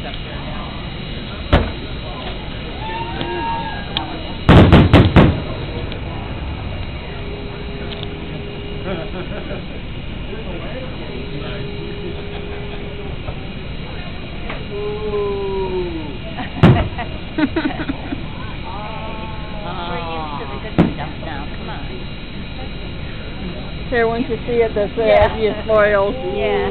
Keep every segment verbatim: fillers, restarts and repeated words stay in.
up there now. Here, once you see it, that's it. Yeah. You spoiled. Yeah.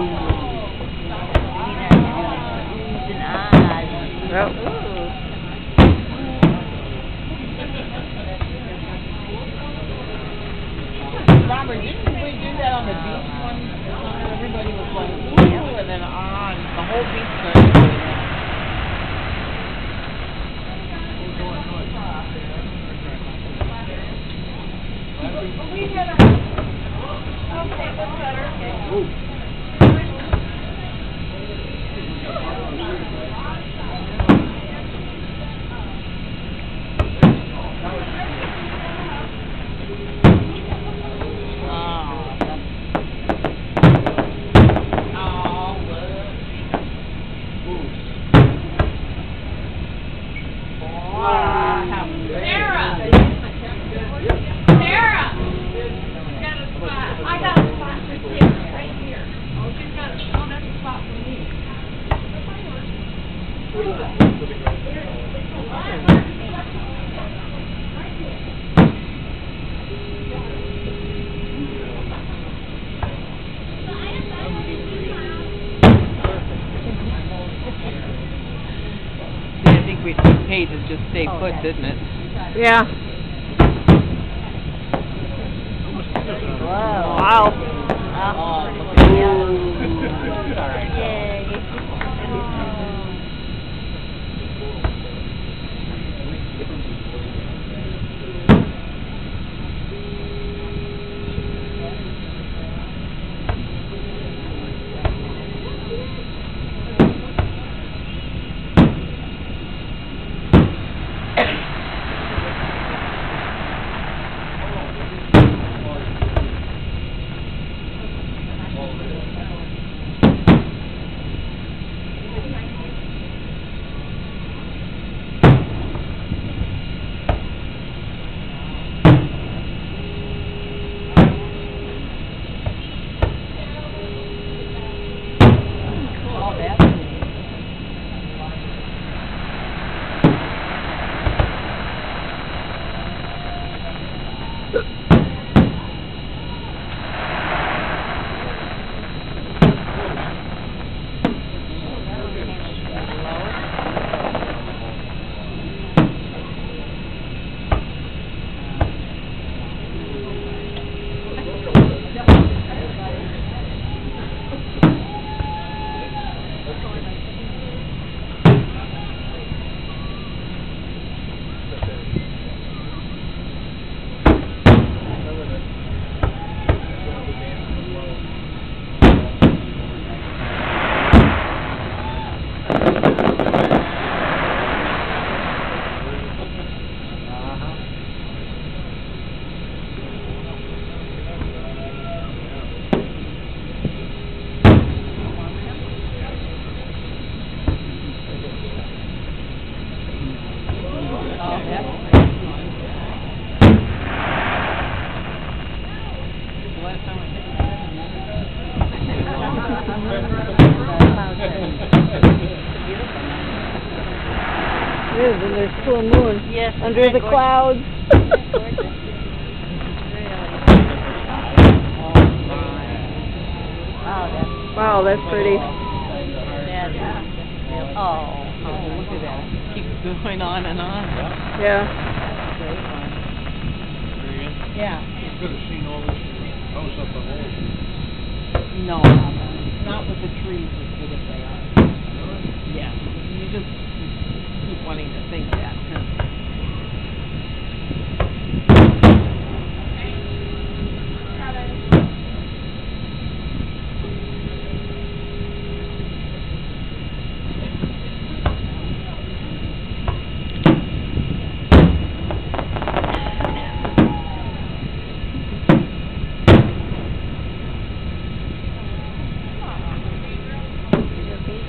Yep. Robert, didn't we do that on the beach one time? Everybody was like, ooh, and then on. The whole beach started doing that. We had a... Okay, that's better. Okay. I think we paid to just stay put, didn't it? Yeah. Wow. Wow. Oh, look at that. All right. Yay. It is, and there's full moon. Yes. Under the clouds. Wow, that's pretty. That is. Oh, oh, Look at that. It keeps going on and on. Yeah. Yeah. You could have seen all this house up the hole. No, not with the trees as big as they are. Yeah, you just keep wanting to think that. Huh? your baby.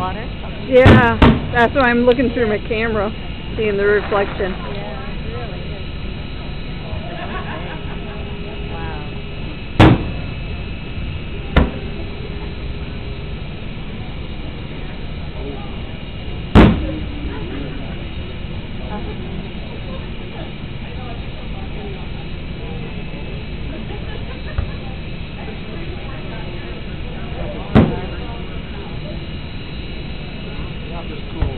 water? Yeah, that's why I'm looking through my camera, seeing the reflection. Yeah, it really is. Wow. Not this cool.